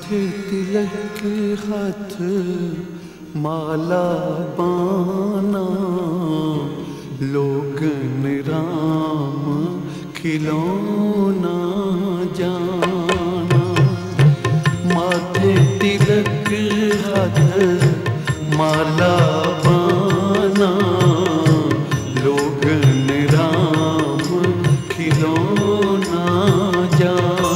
माथे तिलक हाथ माला बाना, लोगन राम खिलौना जाना। माथे तिलक हाथ माला बाना, लोगन राम खिलौना जाना।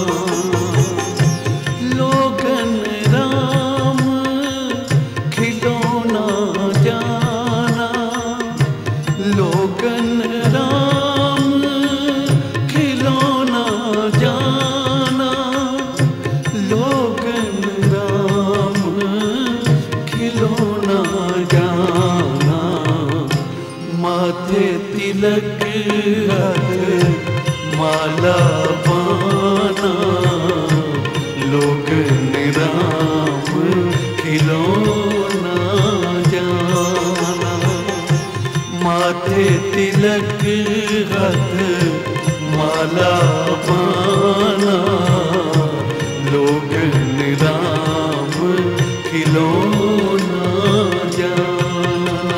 लोगन राम खिलौना जाना, लोगन राम खिलौना जाना, लोगन राम खिलौना जाना। माथे तिलक हाथ माला बाना, लोगन राम खिलौना जाना। माथे तिलक हाथ माला बाना, लोगन राम खिलौना जाना।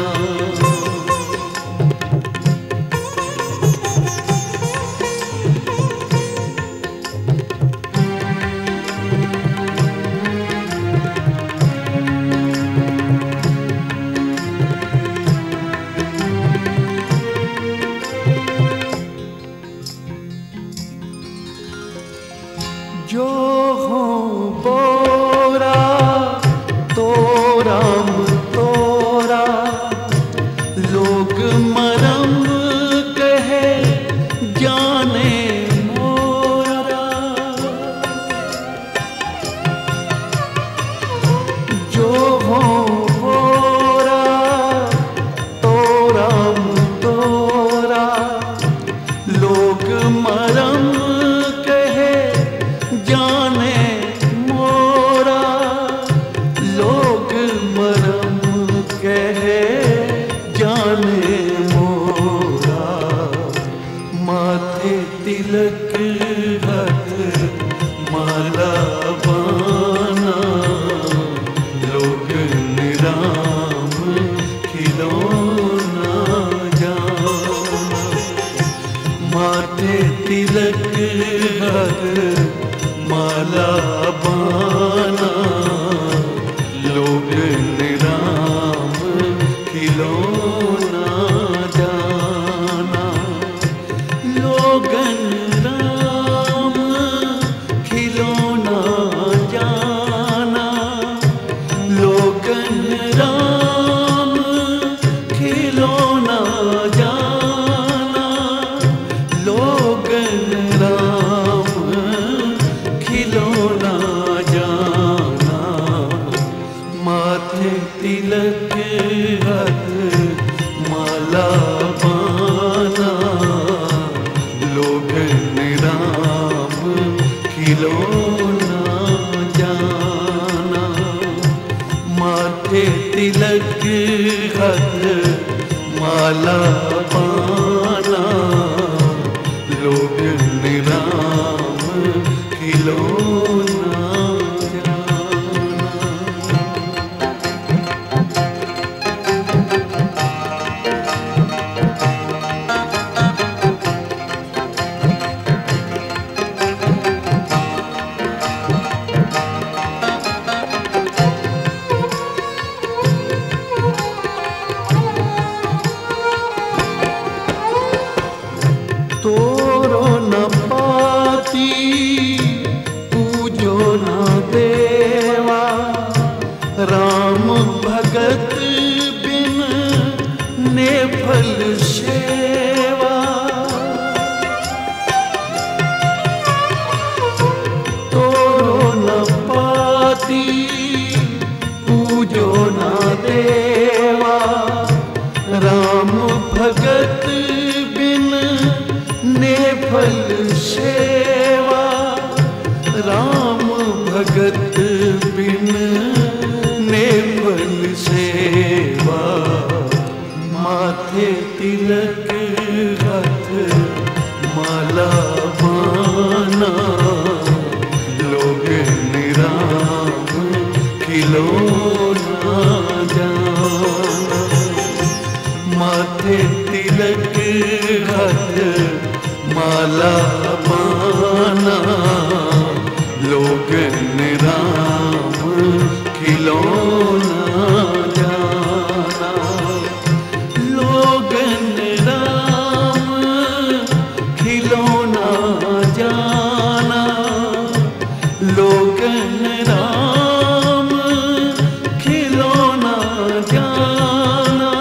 जो हो बोरा तो राम तोरा, लोग मरम कहे जाने मोरा। जो हो बोरा तो राम तोरा, लोग मरम जाने मोरा, लोग मरम कहे जाने मोरा। माथे तिलक हाथ माला बाना, लोगन राम खिलौना जाना। माथे तिलक हाथ माला बाना, लोगन राम खिलौना जाना। लोगन राम खिलौना जाना, लोगन राम खिलौना जाना, लोगन राम खिलौना जाना। माथे तिलक हाथ माला बाना, लोगन राम खिलौना जाना। माथे तिलक हाथ माला बाना, लोगन राम खिलौना जाना। तोरो न पाती पूजो न देवा, राम भगत बिन ने फल सेवा। तोरो न पाती पूजो न देवा, राम भगत बिन ने फल सेवा। राम भगत बिन ने फल सेवा। माथे तिलक हाथ माला बाना, लोग निराम माथे तिलक हाथ माला पाना, लोगन राम खिलौना जाना, लोगन राम खिलौना जाना, लोगन राम खिलौना जाना,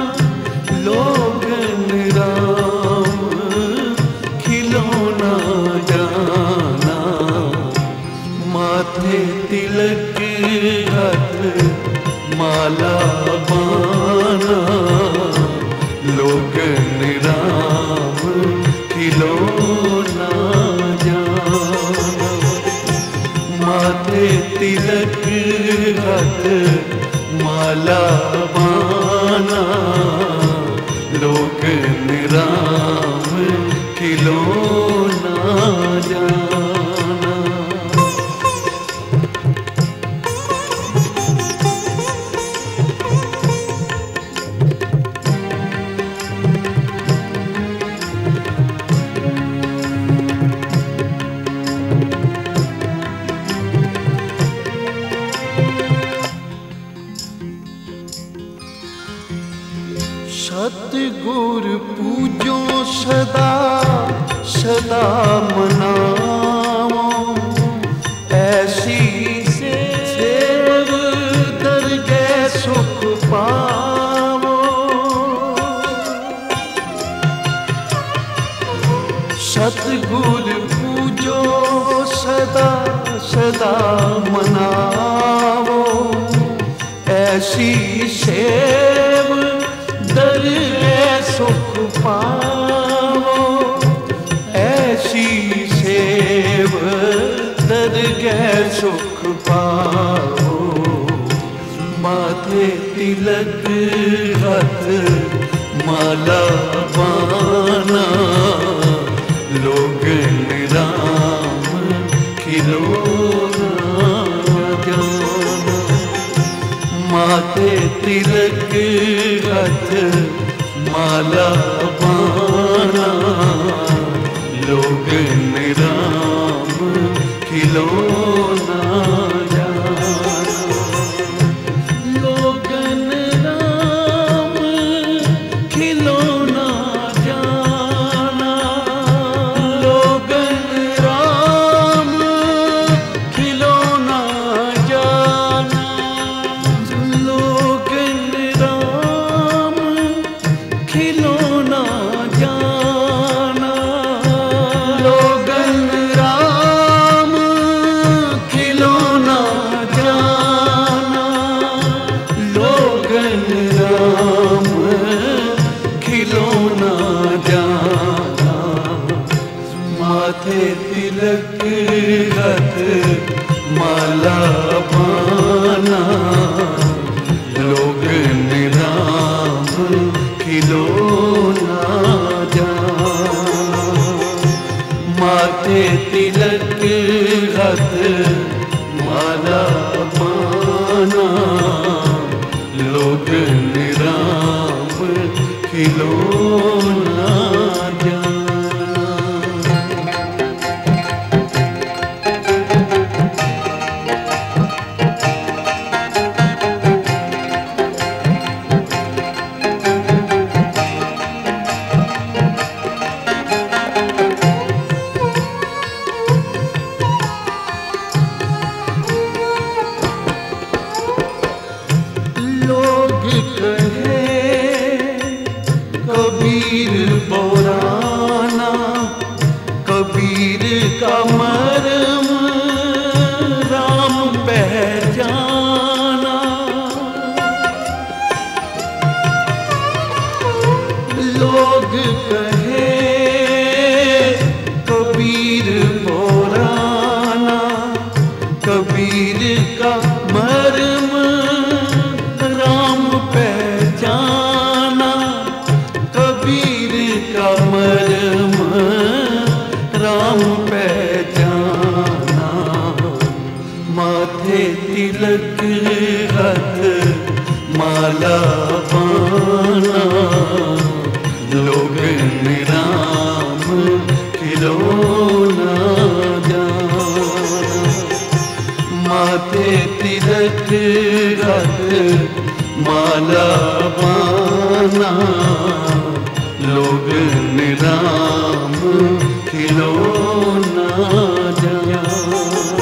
लोगन राम खिलौना जाना, माथे तिलक हाथ माला पाना, लोगन राम खिलौना जाना, माथे तिलक हाथ माला पाना, लोगन राम खिलौना जाना। सतगुरु पूजो सदा सदा मनाओ, ऐसी सेव दरगह सुख पाओ। सतगुरु पूजो सदा सदा मनाओ, ऐसी सेव दरगह सुख पाओ, ऐसी सेव दरगह सुख पाओ। माथे तिलक हाथ माला पाना, लोगन राम खिलौना जाना, माथे तिलक हाथ माला पाना, लोगन राम खिलौना जाना, लोगन राम खिलौना जाना, लोगन राम खिलौना जाना, लोगन राम खिलौना जाना, लोगन राम खिलौना जाना, लोगन राम खिलौना जाना, माथे तिलक हाथ माला पाना, लोगन राम खिलौना जाना, माथे तिलक हाथ माला पाना, लोगन राम खिलौना जाना। लोग कहे कबीर पुराना, कबीर का मर्म राम पहचाना, लोग कहे कबीर पुराना, कबीर का मर्म राम पहचाना, कबीर का मर्म राम पहचाना, माथे तिलक हाथ माला पाना, लोग निराम खिलौना जान।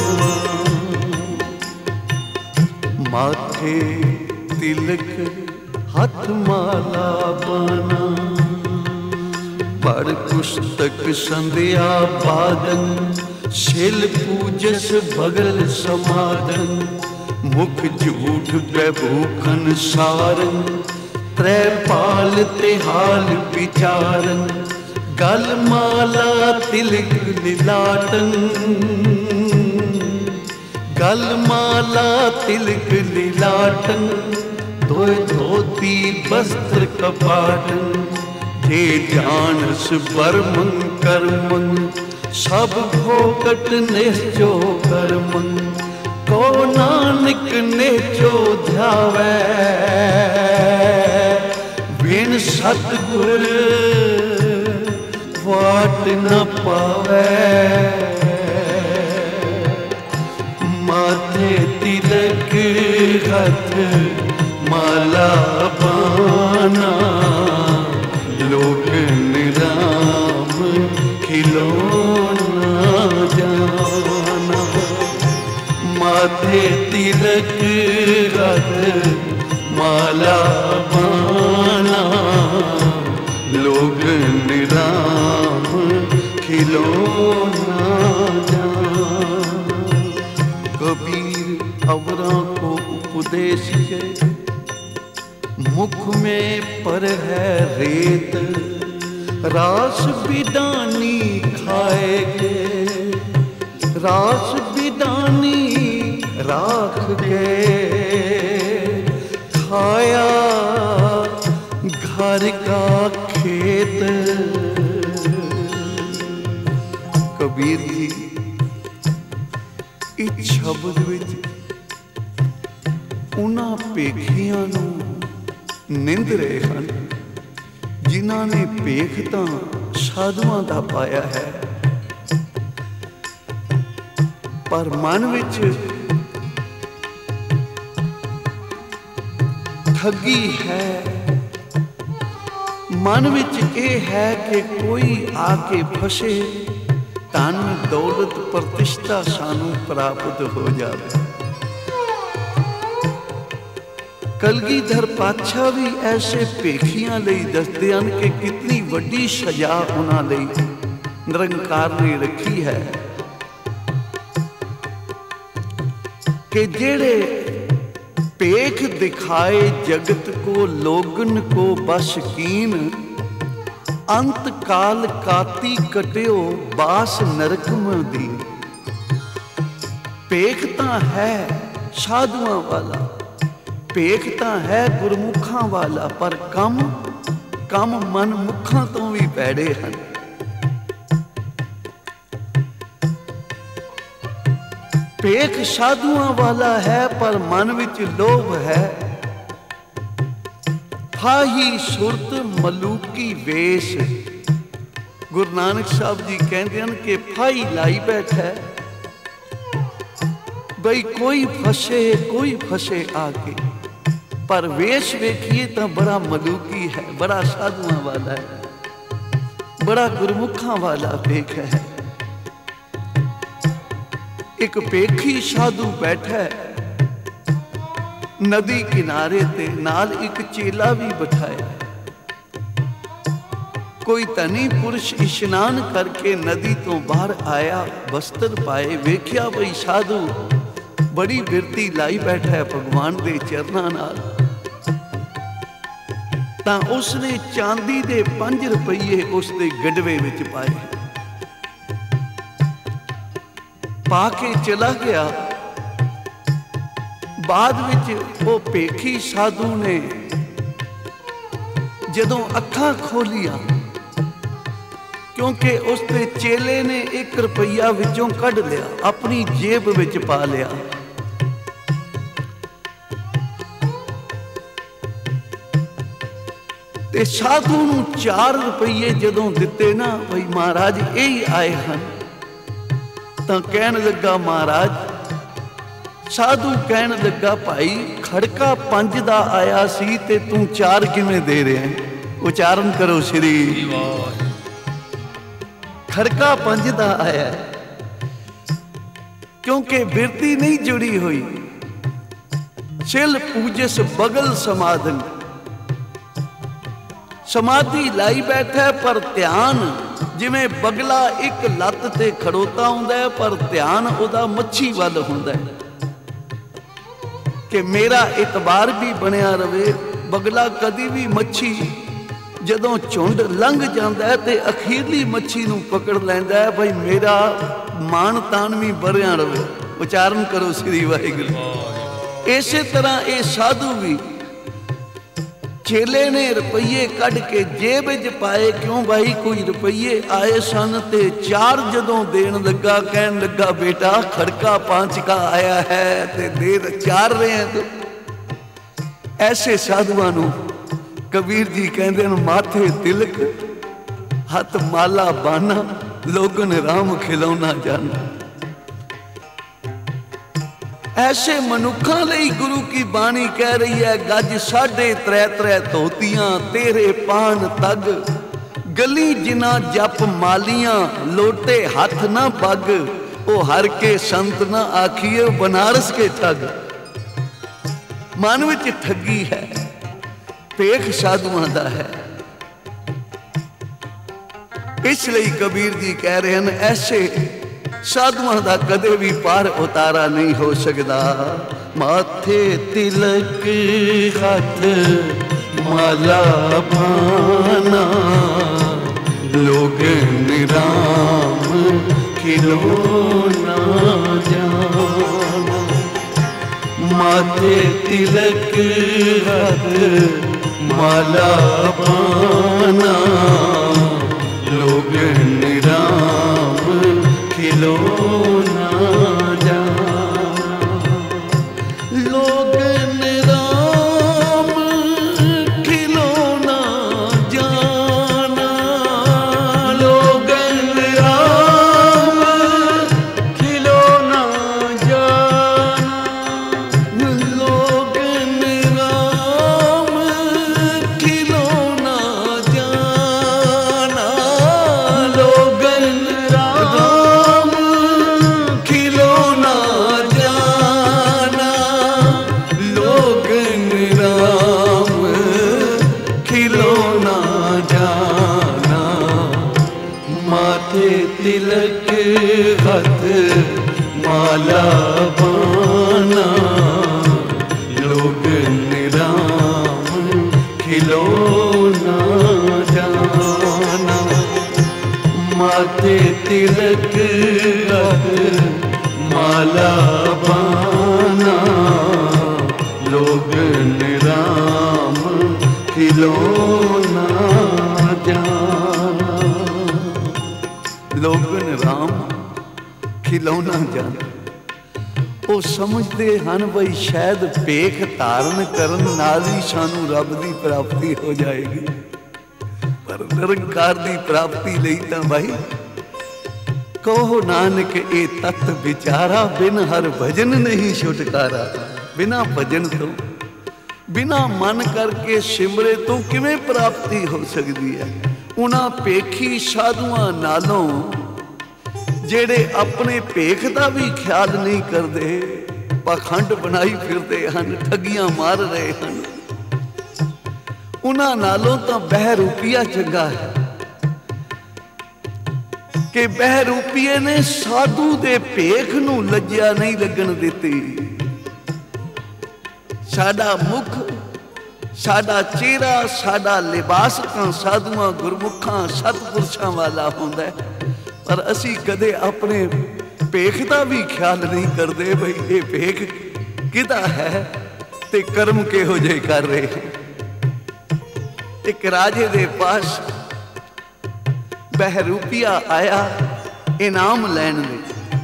माथे तिलक हाथ माला बना, पढ़ पुस्तक संध्या बादन, शिल पूजस भगल समादन, मुख झूठ भूखन सारन, त्रैपाल तिहाल विचारन, गल माला तिलक लीलाटन, गल माला तिलक लीलाटन, धोए धोती वस्त्र कपाटन, जे जानस बर्मन कर्मन, सब भोगट निश्चो कर्मन, को नानक नेचो ध्यावै, बिन सतगुर वाट न पावै। माथे तिलक हाथ माला बाना, लोग निराम खिलौना जाना। माथे तिलक हाथ माला बाना, लोग निराम खिलौना जाना। कबीर अवरों को उपदेश के, मुख में पर है रेत, रास बिदानी खाएगे, रास बिदानी राख के, खाया घर का खेत। कबीर जी इस शब्द विच उन्हां पेखियां नूं निंद रहे हैं जिन्हां ने पेख तां साधुआं दा पाया है, पर मन विच ठगी है। मन विच ये है कि कोई आके फसे, धन दौलत प्रतिष्ठा सानू प्राप्त हो जाए। कलगीधर पातशाह भी ऐसे पेखियां लई दसदे हन कि कितनी वड्डी सजा उन्हां लई निरंकार ने रखी है कि जेड़े पेख दिखाए जगत को, लोगन को बस कीन, अंत काल काती कटियो बास नरकम दी। पेख तां है साधुआं वाला, पेख तां है गुरमुखां वाला, पर कम मन मुखां तो भी पैड़े हैं। पेख साधुआं वाला है पर मन विच लोभ है, फाही सुरत मलूकी वेश। गुरु नानक साहब जी कहते हैं कि फाही लाई बैठा है, बई कोई फसे आके, पर वेश वेखिए तो बड़ा मलूकी है, बड़ा साधुआं वाला है, बड़ा गुरमुखां वाला पेख है। एक पेखी साधु बैठा है नदी किनारे ते, नाल एक चेला भी बिठाया। कोई धनी पुरुष इशनान करके नदी तो बाहर आया, वस्त्र पाए, वेख्या बई साधु बड़ी बिरती लाई बैठा है भगवान दे चरनां नाल। तां उसने चांदी दे 5 रुपये उसके गडवे विच पाए, पाके चला गया। बाद विच वो पेखी साधु ने जदों अखां खोलिया, क्योंकि उसके चेले ने 1 रुपया विचों कढ़ लिया, अपनी जेब विच पा लिया। ते साधु नूं 4 रुपये जदों दिते ना, भाई महाराज यही आए हैं, तो कहन लगा महाराज, साधु कहन लगा भाई खड़का 5 दा आया सी ते तू 4 किवें दे रहे हैं? उचारण करो श्री। खड़का पंज दा आया क्योंकि बिरती नहीं जुड़ी हुई। छिल पूजिस बगल समाधन, समाधि लाई बैठा पर ध्यान जिवें बगला एक लत्त ते खड़ोता हुंदा है पर ध्यान उहदा मच्छी वल हुंदा है कि मेरा इतबार भी बनिया रवे। बगला कदी भी मच्छी जदों झुंड लंघ जाता है तो अखीरली मच्छी नूं पकड़ लैंदा है, भाई मेरा मान तान भी बढ़िया रवे। उचारण करो श्री वाहिगुरू। इस तरह ये साधु भी चेले ने रुपये कढ़ के जेब च पाए। क्यों भाई कोई रुपये आए सन ते चार जदों देन लगा कहन लगा बेटा खड़का 5 का आया है ते दे 4 रहे हैं। तो ऐसे साधुआं नूं कबीर जी कहते हैं माथे तिलक हथ माला बाना लोगन राम खिलौना जाना। ऐसे मनुखों लई गुरु की बाणी कह रही है गज 3.5 धोतियां तेरे पान तग, गली जिना जप मालियां लोटे हाथ ना पग, ओ हर के संत ना आखिए बनारस के ठग। मन विच ठगी है, पेख साधुआं दा है। इसलिए कबीर जी कह रहे हैं ऐसे साधुआं दा कदे भी पार उतारा नहीं हो सकता। माथे तिलक हथ माला पाना लोगन राम खिलौना जाना। माथे तिलक हथ माला पाना लोगन राम खिलौना जाना। लोगन राम खिलौना जाना। लोगन राम खिलौना जाना। लोगन राम खिलौना जाना। लोगन राम खिलौना जाना। लोगन राम खिलौना जाना। माथे तिलक हथ माला बाना लोगन राम खिलौना जाना। माथे तिलक हथ माला बाना लोगन राम खिलौना जाना। लोगन राम खिलौना जाना। वो समझते हैं भाई शायद भेख धारण करन नाल ही सानू रब की प्राप्ति हो जाएगी, पर निरंकार की प्राप्ति लई तां भाई कहो नानक ए तत् विचारा बिन हर भजन नहीं छुटकारा। बिना भजन तो बिना मन करके सिमरे तो किवें प्राप्ति हो सकती है। उन्हां भेखी साधुआं नालों जेड़े अपने भेख का भी ख्याल नहीं करते, पाखंड बनाई फिरते हैं, ठगियां मार रहे हैं, उन्हां नालों तो बहरूपिया चंगा है कि बहरूपीए ने साधु दे भेख नूं लज्जा नहीं लगन दिती। साडा मुख, साडा चेहरा, साडा लिबास तां साधुआं गुरमुखां सतपुरशां वाला हुंदा है, पर असी कदे अपने भेख का भी ख्याल नहीं करते भाई ये भेख किदा है ते कर्म किहो जे कर रहे हैं। एक राजे दे पास बहरूपिया आया इनाम लैण लई।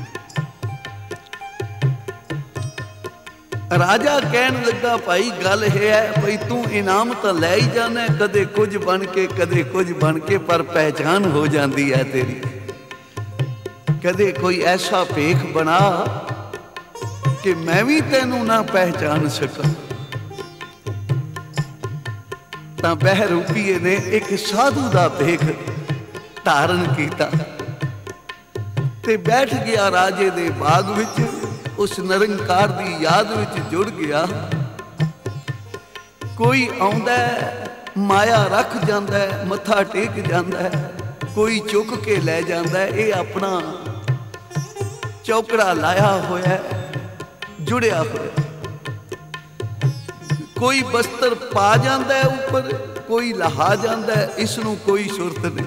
राजा कहन लगा भाई गल है भाई तू इनाम तो लै ही जाना, कदे कुछ बन के कदे कुछ बन के, पर पहचान हो जाती है तेरी। कदे कोई ऐसा भेख बना कि मैं भी तेनू ना पहचान सका। ਤਾਂ ਬਹਿਰੂਪੀਏ ਨੇ ਇੱਕ ਸਾਧੂ ਦਾ ਭੇਖ ਧਾਰਨ ਕੀਤਾ ਤੇ ਬੈਠ ਗਿਆ ਰਾਜੇ ਦੇ ਬਾਗ ਵਿੱਚ। ਉਸ ਨਿਰੰਕਾਰ ਦੀ ਯਾਦ ਵਿੱਚ ਜੁੜ ਗਿਆ। ਕੋਈ ਆਉਂਦਾ ਮਾਇਆ ਰੱਖ ਜਾਂਦਾ, ਮੱਥਾ ਟੇਕ ਜਾਂਦਾ, ਕੋਈ ਚੁੱਕ ਕੇ ਲੈ ਜਾਂਦਾ। ਇਹ ਆਪਣਾ ਚੌਕੜਾ ਲਾਇਆ ਹੋਇਆ, ਜੁੜਿਆ ਹੋਇਆ। ਕੋਈ ਬਸਤਰ ਪਾ ਜਾਂਦਾ ਉੱਪਰ, ਕੋਈ ਲਹਾ ਜਾਂਦਾ, ਇਸ ਨੂੰ ਕੋਈ ਸੁਰਤ ਨਹੀਂ।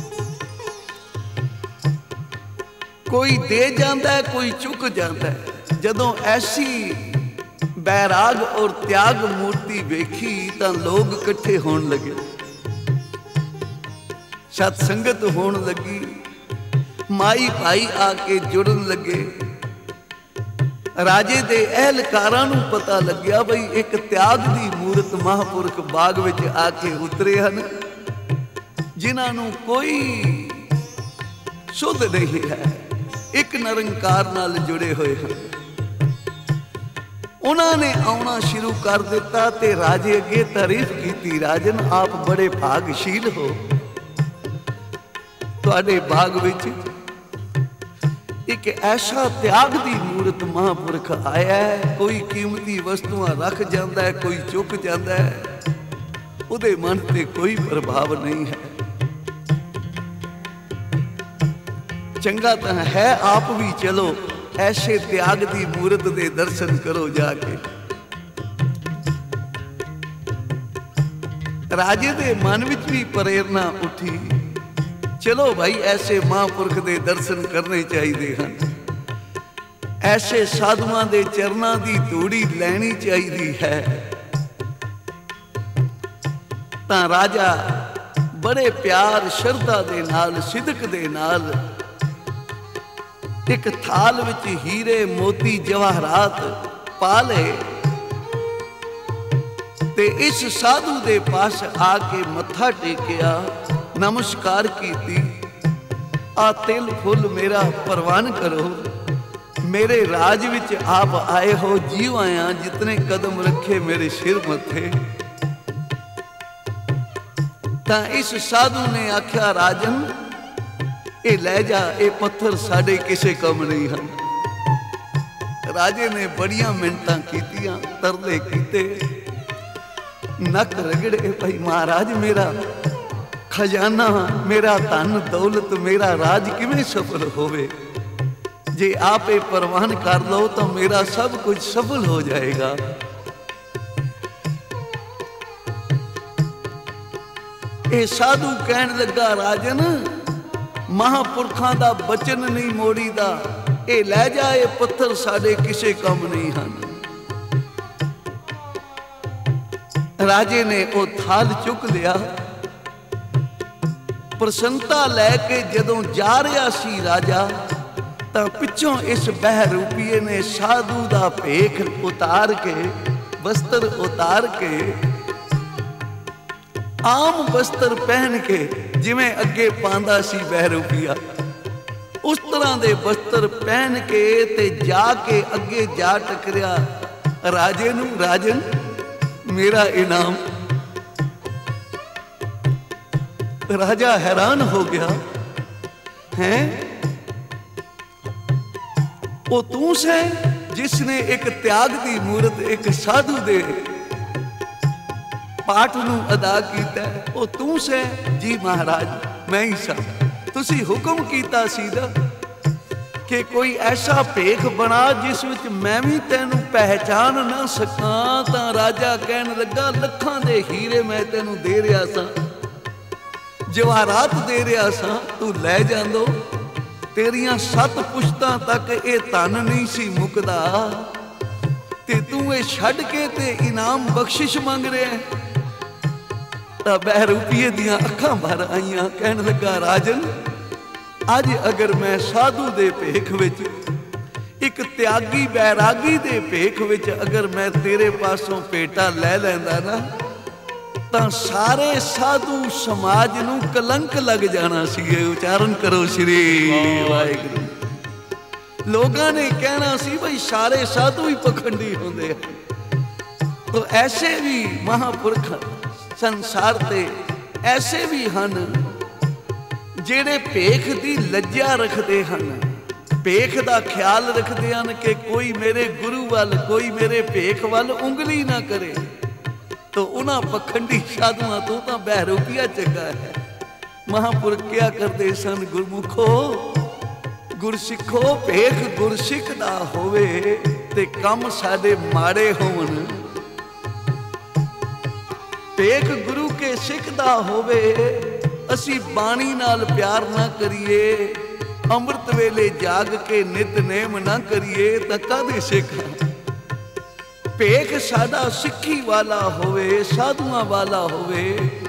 ਕੋਈ ਦੇ ਜਾਂਦਾ, ਕੋਈ ਚੁੱਕ ਜਾਂਦਾ। ਜਦੋਂ ਐਸੀ ਬੈਰਾਗ ਔਰ ਤਿਆਗ ਮੂਰਤੀ ਵੇਖੀ ਤਾਂ ਲੋਕ ਇਕੱਠੇ ਹੋਣ ਲੱਗੇ, ਸਤ ਸੰਗਤ ਹੋਣ ਲੱਗੀ, ਮਾਈ ਭਾਈ ਆ ਕੇ ਜੁੜਨ ਲੱਗੇ। ਰਾਜੇ ਦੇ ਅਹਿਲਕਾਰਾਂ ਨੂੰ ਪਤਾ ਲੱਗਿਆ ਬਈ ਇੱਕ ਤਿਆਗ ਦੀ ਮੂਰਤ ਮਹਾਂਪੁਰਖ ਬਾਗ ਵਿੱਚ ਆ ਕੇ ਉਤਰੇ ਹਨ, ਜਿਨ੍ਹਾਂ ਨੂੰ ਕੋਈ ਸੁੱਧ ਨਹੀਂ ਹੈ, ਇੱਕ ਨਿਰੰਕਾਰ ਨਾਲ ਜੁੜੇ ਹੋਏ ਹਨ। ਉਹਨਾਂ ਨੇ ਆਉਣਾ ਸ਼ੁਰੂ ਕਰ ਦਿੱਤਾ ਤੇ ਰਾਜੇ ਅੱਗੇ ਤਾਰੀਫ ਕੀਤੀ, ਰਾਜਨ ਆਪ ਬੜੇ ਭਾਗਸ਼ੀਲ ਹੋ, ਤੁਹਾਡੇ ਬਾਗ ਵਿੱਚ ਇੱਕ ਐਸਾ ਤਿਆਗ ਦੀ ਮੂਰਤ ਮਹਾਂਪੁਰਖ ਆਇਆ ਹੈ। ਕੋਈ ਕੀਮਤੀ ਵਸਤੂਆਂ ਰੱਖ ਜਾਂਦਾ ਹੈ, ਕੋਈ ਚੁੱਕ ਜਾਂਦਾ ਹੈ, ਉਹਦੇ ਮਨ ਤੇ ਕੋਈ ਪ੍ਰਭਾਵ ਨਹੀਂ ਹੈ। ਚੰਗਾ ਤਾਂ ਹੈ ਆਪ ਵੀ ਚਲੋ, ਐਸੇ ਤਿਆਗ ਦੀ ਮੂਰਤ ਦੇ ਦਰਸ਼ਨ ਕਰੋ ਜਾ ਕੇ। ਰਾਜੇ ਦੇ ਮਨ ਵਿੱਚ ਵੀ ਪ੍ਰੇਰਨਾ ਉੱਠੀ, ਚਲੋ ਭਾਈ ਐਸੇ ਮਹਾਂਪੁਰਖ ਦੇ ਦਰਸ਼ਨ ਕਰਨੇ ਚਾਹੀਦੇ ਹਨ, ਐਸੇ ਸਾਧੂਆਂ ਦੇ ਚਰਨਾਂ ਦੀ ਧੂੜੀ ਲੈਣੀ ਚਾਹੀਦੀ ਹੈ। ਤਾਂ ਰਾਜਾ ਬੜੇ ਪਿਆਰ ਸ਼ਰਧਾ ਦੇ ਨਾਲ, ਸਿਦਕ ਦੇ ਨਾਲ ਇੱਕ ਥਾਲ ਵਿੱਚ ਹੀਰੇ ਮੋਤੀ ਜਵਾਹਰਾਤ ਪਾ ਲਏ ਤੇ ਇਸ ਸਾਧੂ ਦੇ ਪਾਸ ਆ ਕੇ ਮੱਥਾ ਟੇਕਿਆ, ਨਮਸਕਾਰ ਕੀਤੀ। ਆ ਤਿਲ ਫੁੱਲ ਮੇਰਾ ਪ੍ਰਵਾਨ ਕਰੋ, ਮੇਰੇ ਰਾਜ ਵਿੱਚ ਆਪ ਆਏ ਹੋ, ਜੀਵ ਆਇਆ ਜਿਤਨੇ ਕਦਮ ਰੱਖੇ ਮੇਰੇ ਸਿਰ ਮੱਥੇ। ਤਾਂ ਇਸ ਸਾਧੂ ਨੇ ਆਖਿਆ, ਰਾਜਨ ਇਹ ਲੈ ਜਾ, ਇਹ ਪੱਥਰ ਸਾਡੇ ਕਿਸੇ ਕੰਮ ਨਹੀਂ ਹਨ। ਰਾਜੇ ਨੇ ਬੜੀਆਂ ਮਿੰਨਤਾਂ ਕੀਤੀਆਂ, ਤਰਲੇ ਕੀਤੇ, ਨੱਕ ਰਗੜੇ, ਭਾਈ ਮਹਾਰਾਜ ਮੇਰਾ ਖਜ਼ਾਨਾ, ਮੇਰਾ ਧਨ ਦੌਲਤ, ਮੇਰਾ ਰਾਜ ਕਿਵੇਂ ਸਫਲ ਹੋਵੇ? ਜੇ ਆਪ ਇਹ ਪ੍ਰਵਾਨ ਕਰ ਲਓ ਤਾਂ ਮੇਰਾ ਸਭ ਕੁਝ ਸਫਲ ਹੋ ਜਾਏਗਾ। ਇਹ ਸਾਧੂ ਕਹਿਣ ਲੱਗਾ, ਰਾਜਨ ਮਹਾਂਪੁਰਖਾਂ ਦਾ ਬਚਨ ਨਹੀਂ ਮੋੜੀਦਾ, ਇਹ ਲੈ ਜਾ, ਇਹ ਪੱਥਰ ਸਾਡੇ ਕਿਸੇ ਕੰਮ ਨਹੀਂ ਹਨ। ਰਾਜੇ ਨੇ ਉਹ ਥਾਲ ਚੁੱਕ ਲਿਆ, ਪ੍ਰਸੰਨਤਾ ਲੈ ਕੇ ਜਦੋਂ ਜਾ ਰਿਹਾ ਸੀ ਰਾਜਾ, ਤਾਂ ਪਿੱਛੋਂ ਇਸ ਬਹਿਰੂਪੀਏ ਨੇ ਸਾਧੂ ਦਾ ਭੇਖ ਉਤਾਰ ਕੇ, ਵਸਤਰ ਉਤਾਰ ਕੇ, ਆਮ ਵਸਤਰ ਪਹਿਨ ਕੇ, ਜਿਵੇਂ ਅੱਗੇ ਪਾਉਂਦਾ ਸੀ ਬਹਿਰੂਪੀਆ, ਉਸ ਤਰ੍ਹਾਂ ਦੇ ਵਸਤਰ ਪਹਿਨ ਕੇ ਤੇ ਜਾ ਕੇ ਅੱਗੇ ਜਾ ਟਕਰਿਆ ਰਾਜੇ ਨੂੰ, ਰਾਜਨ ਮੇਰਾ ਇਨਾਮ। ਰਾਜਾ हैरान हो गया, है वो तू से जिसने एक त्याग दी मूरत एक साधु दे पाठ नूं अदा कीता, वो तू से? जी महाराज मैं ही सा। तुसी हुक्म कीता सी ना कि कोई ऐसा भेख बना जिस विच मैं भी तैनू पहचान ना सका। तां राजा कहन लगा लखां दे हीरे मैं तैनू दे रहा सा, जवाहरात दे रहा सा, तू लै जांदो। तेरियां 7 पुश्तां तक ये धन नहीं सी मुकदा ते तू ये छड्ड के ते इनाम बख्शिश मंग रहा है। तां बहरूपीए दियां अखां भर आईयां, कहन लगा राजन अज अगर मैं साधु दे भेख विच एक त्यागी बैरागी दे भेख विच अगर मैं तेरे पासों पेटा लै लैंदा ना तां सारे साधु समाज नूं कलंक लग जाना सी। उच्चारण करो श्री वाहिगुरू। लोगां ने कहना सी भाई सारे साधु ही पखंडी होंदे हैं। तो ऐसे भी महापुरख संसार ते ऐसे भी हन जेड़े भेख दी लज्जा रखते हन, भेख दा ख्याल रखते हैं कि कोई मेरे गुरु वाल, कोई मेरे भेख वाल उंगली ना करे। तो उन्हां पखंडी साधुआं तो तां बहरूपिया चंगा है। महापुरख क्या करते सन, गुरमुखो गुरसिखो भेख गुरसिख दा होवे ते कम साडे माड़े होवन। भेख गुरु के सिख दा होवे, असी बाणी नाल प्यार ना करिए, अमृत वेले जाग के नितनेम ना करिए तां काहदे सिख। भेख साडा सिक्खी वाला होवे, साधुआं वाला होवे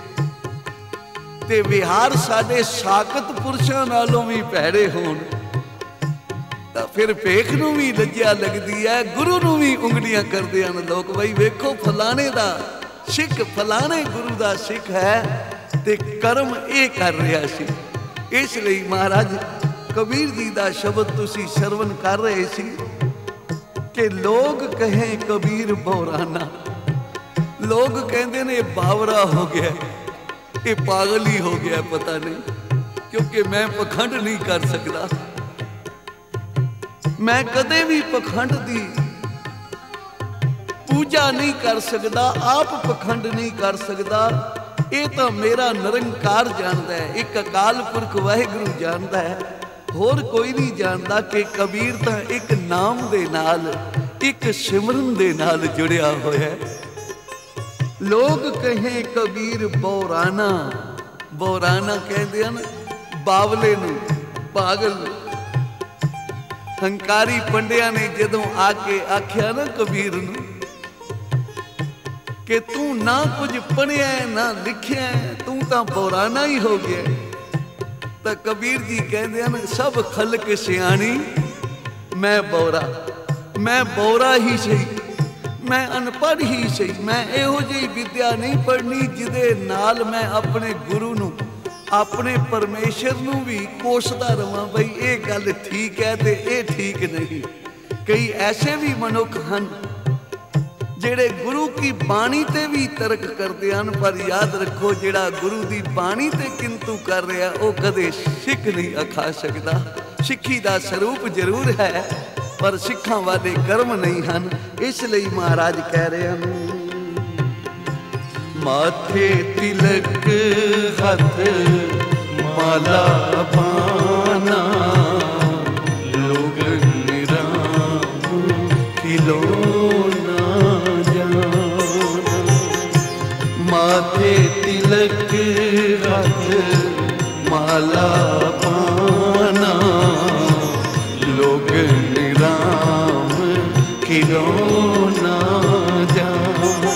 ते विहार साडे साकत पुरुषां नालों भी भैड़े होण तां फिर भेख नूं भी लज्जा लगदी है, गुरु नूं भी उंगलियां करदे हन लोग। बई वेखो फलाने दा सिख, फलाने गुरु दा सिख है ते कर्म ये कर रहा सी। इसलिए महाराज कबीर जी दा शब्द तुसी श्रवण कर रहे सी कि लोग कहें कबीर बौराना। लोग कहते ने बावरा हो गया, ये पागल ही हो गया, पता नहीं, क्योंकि मैं पखंड नहीं कर सकता। मैं कदे भी पखंड दी पूजा नहीं कर सकता, आप पखंड नहीं कर सकता। ये तो मेरा निरंकार जानता है, एक अकाल पुरख वाहिगुरु जानता है, होर कोई नहीं जानता कि कबीर तो एक नाम दे नाल, एक सिमरन दे नाल जुड़िया होया है। लोग कहें कबीर बौराना, बौराना कहते हैं बावले नूं, पागल। हंकारी पंडिया ने जदों आके आख्या ना कबीर नूं कि तू ना कुछ पढ़िया ना लिखिया, तू तो बौराना ही हो गया। तो कबीर जी कहते हैं सब खलक सियाणी मैं बौरा, मैं बौरा ही सही, मैं अनपढ़ ही सही, मैं इहो जी विद्या नहीं पढ़नी जिदे नाल मैं अपने गुरु नूं, अपने परमेश्वर नूं भी कोसदा रवां बई ये गल ठीक है ते ये ठीक नहीं। कई ऐसे भी मनुख हैं जेड़े गुरु की बाणी ते भी तर्क करते हैं, पर याद रखो जेड़ा गुरु की बाणी ते किंतु कर रहा वो कदे सिख नहीं आखा सकता। सिक्खी दा स्वरूप जरूर है पर सिखा वाले कर्म नहीं हैं। इसलिए महाराज कह रहे हैं माथे तिलक हथ माला पाना, लोग निराम खिलौना जाना। माथे तिलक हथ माला पाना, लोग निराम खिलौना जाना।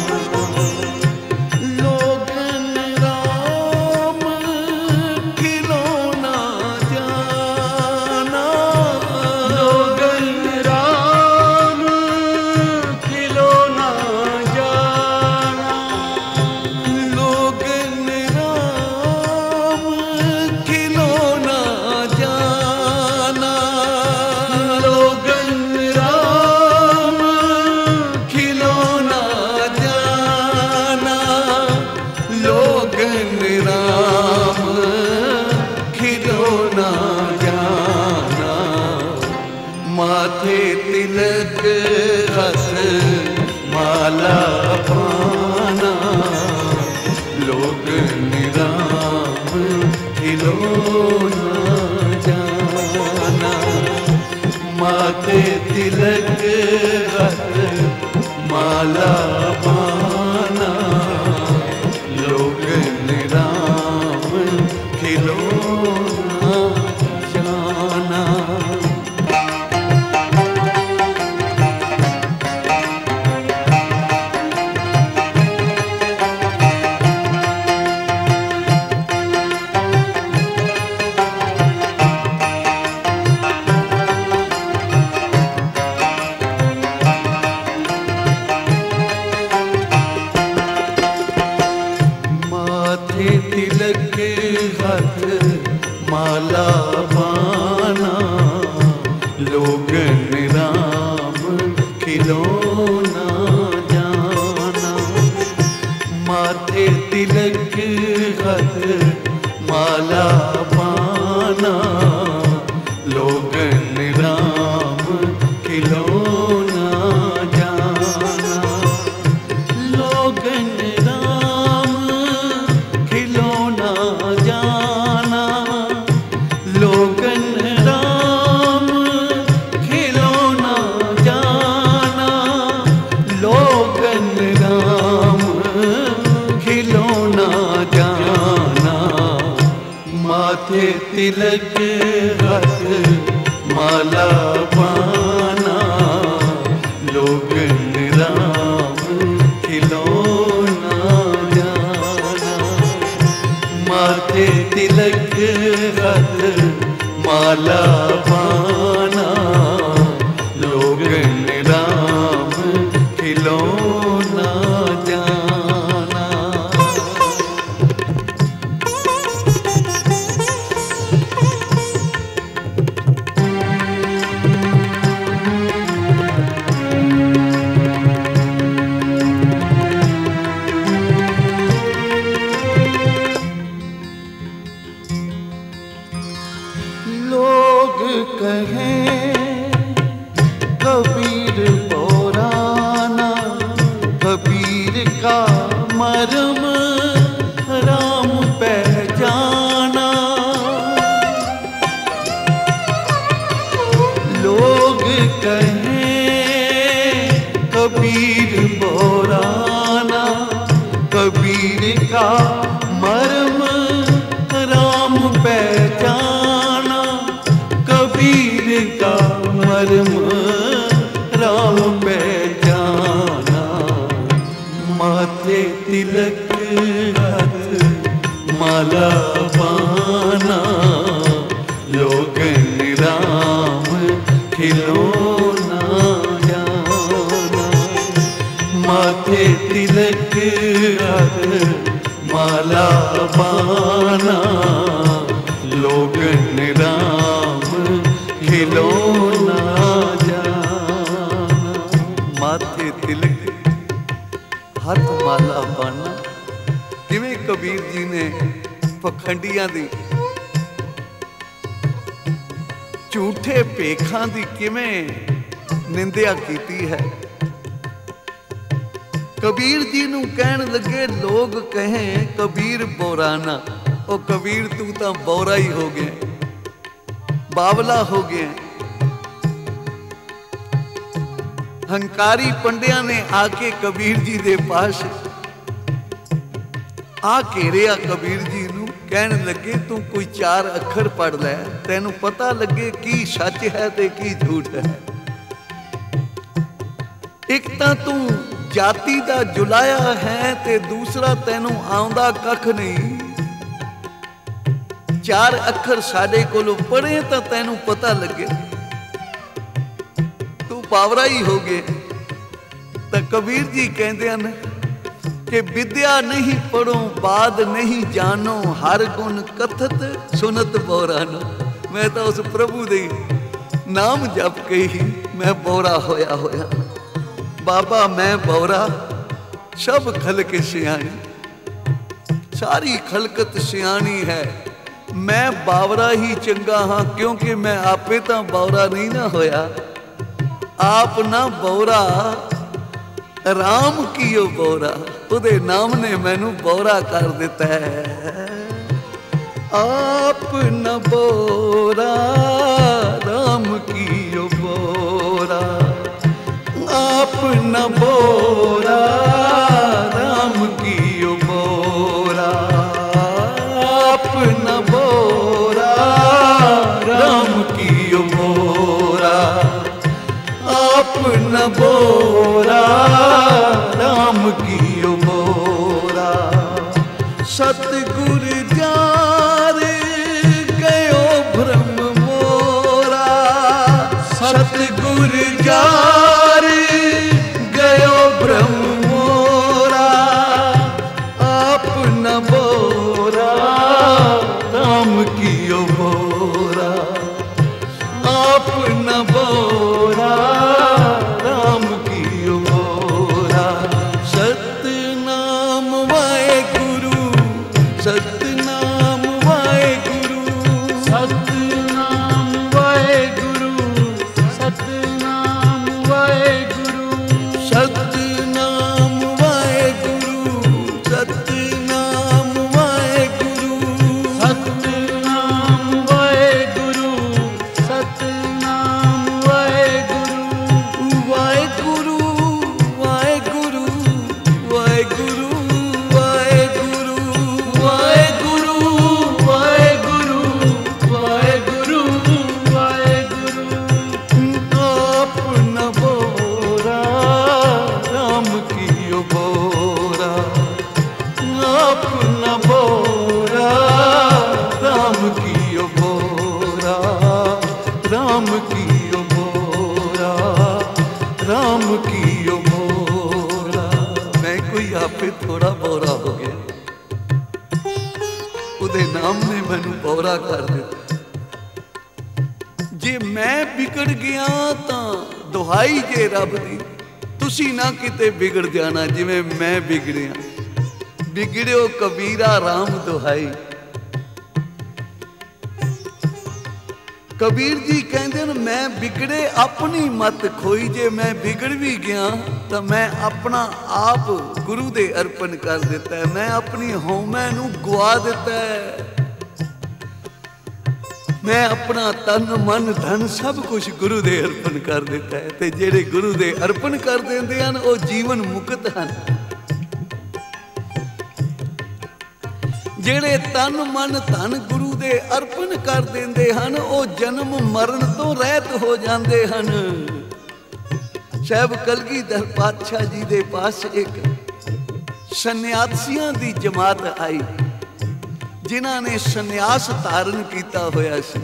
लोग निराम खिलौना जाना, लोग निराम खिलौना जाना, लोग निराम खिलौना जाना, लोग निराम खिलौना जाना, लोग निराम खिलौना जाना। माथे तिलक हथ माला पाना, लोग निराम खिलौना जाना। माथे तिलक हथ माला पाना, लोग निराम खिलौना जाना। माथे तिलक हथ माला पाना, लोग निराम खिलौना जाना। माथे तिलक माला पाना, लोगन राम खिलौना जाना। लोगन राम खिलौना जाना, लोगन राम खिलौना जाना, लोगन राम खिलौना जाना। माथे तिलक हाथ माला पाना, लोगन राम खिलौना जाना। माथे तिलक हाथ माला पाना, लोगन राम खिलौना जाना। लोग कहें कबीर बोराना, कबीर का मर्म राम पहचाना। लोग कहें कबीर बोराना, कबीर का मर्म राम पहचाना। कबीर का मर्म राम पहचाना। माथे तिलक हाथ माला पाना, लोगन राम खिलौना जाना। माथे तिलक हाथ माला पाना, लोगन राम खिलौना जाना। माथे तिलक हथ माला पाना। किवें कबीर जी ने पखंडियां दी, झूठे भेखां दी किवें निंदिया कीती है। कबीर जी नूं कहण लगे, लोग कहें कबीर बोराना। ओ कबीर तू तां बोरा ही हो गया, बावला हो गया। हंकारी पंडिया ने आके कबीर जी दे पास आ घेरिया कबीर जी नूं, कहण लगे तू कोई 4 अखर पढ़ लै, तैनू पता लगे की सच है ते की झूठ है। एक तां तू जाति दा जुलाया है ते दूसरा तैनू आउंदा कख नहीं। 4 अखर साडे कोलों पढ़े तां तैनू पता लगे, तू पावरा ही हो गए। तो कबीर जी कहते हैं कि विद्या नहीं पढ़ो बाद नहीं जानो, हर गुण कथत सुनत बोरानो। मैं तो उस प्रभु दे नाम जप के ही मैं बोरा होया होया। बाबा मैं बोरा, सब खलक सियाणी, सारी खलकत सियाणी है। मैं बावरा ही चंगा हाँ, क्योंकि मैं आपे तो बावरा नहीं ना होया। आप ना बोरा राम की ओ बोरा, उदे नाम ने मैनू बोरा कर दिता है। आप न बोरा राम की ओ बोरा, आप न बोरा राम की ओ बोरा, आप न बोरा राम की ओ बोरा, आप न बोरा राम की ओ बोरा। सतगुर जार गयो भ्रम मोरा, सतगुर जार गयो भ्रम मोरा। आप न बोरा राम की ओ बोरा, आप न बोरा राम की ओ बोरा। सतनाम वाहे गुरु, सतनाम नाम ने मैनू पौरा कर दिता। जे मैं बिगड़ गया तां दुहाई जे रब दी, तुसी ना किते बिगड़ जाना जिवें मैं बिगड़िया। बिगड़ियो कबीरा राम दुहाई। कबीर जी कहते हैं मैं बिगड़े अपनी मत खोई। जे मैं बिगड़ भी गया तो मैं अपना आप गुरु दे अर्पण कर दिता है। मैं अपनी हौमै नूं गुआ दिता है। मैं अपना तन मन धन सब कुछ गुरु दे अर्पण कर दिता है। ते जेड़े गुरु दे अर्पण कर देंदे हन वो जीवन मुक्त हन। जेड़े तन मन धन गुरु दे अर्पण कर देंदे हन वो जन्म मरण तो रहत हो जाते हन। साहब कलगीधर पातशाह जी दे पास एक सन्यासियों की जमात आई जिन्हां ने सन्यास धारण किया होया सी।